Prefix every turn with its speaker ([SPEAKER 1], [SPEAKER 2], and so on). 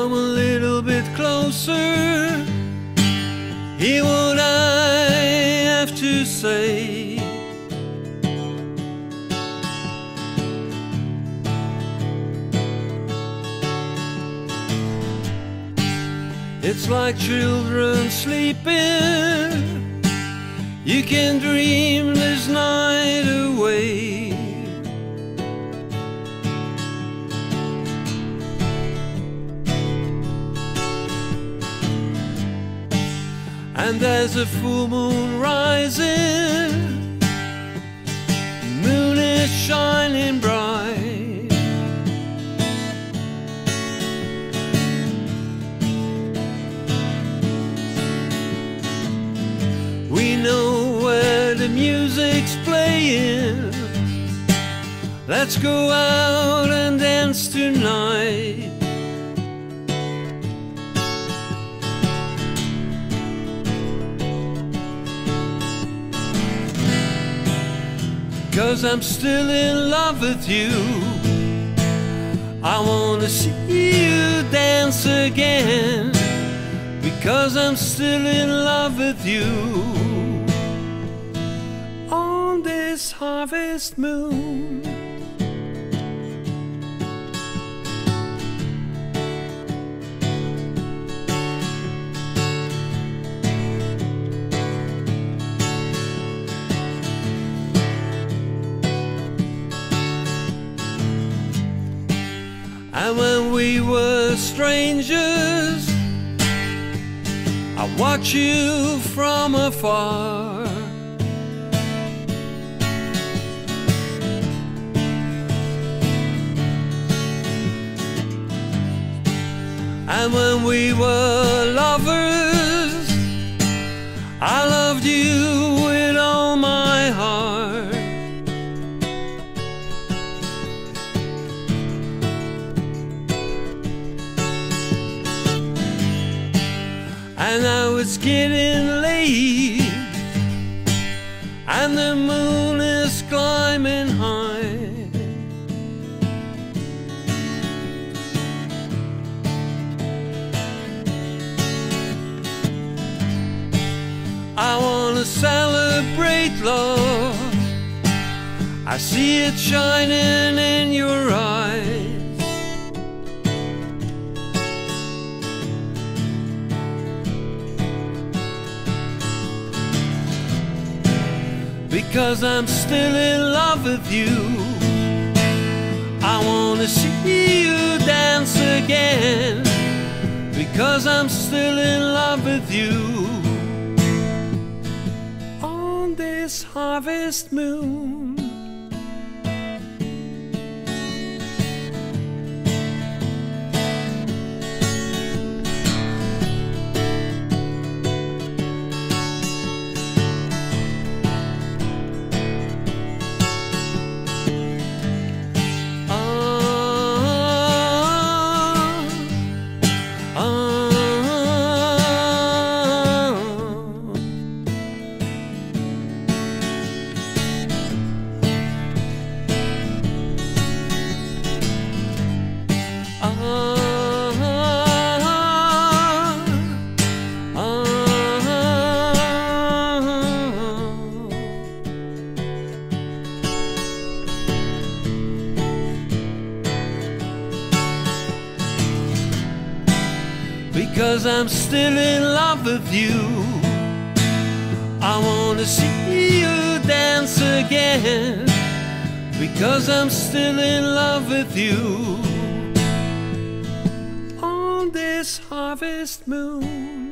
[SPEAKER 1] come a little bit closer, hear what I have to say. It's like children sleeping, you can dream this night away. And there's a full moon rising, moon is shining bright. We know where the music's playing, let's go out and dance tonight. Because I'm still in love with you, I wanna see you dance again. Because I'm still in love with you, on this harvest moon. And when we were strangers, I watched you from afar. And when we were lovers, I loved you with all my heart. And now it's getting late, and the moon is climbing high. I wanna celebrate love, I see it shining in your eyes. Because I'm still in love with you, I wanna see you dance again. Because I'm still in love with you, on this harvest moon. Because I'm still in love with you, I wanna see you dance again. Because I'm still in love with you, on this harvest moon.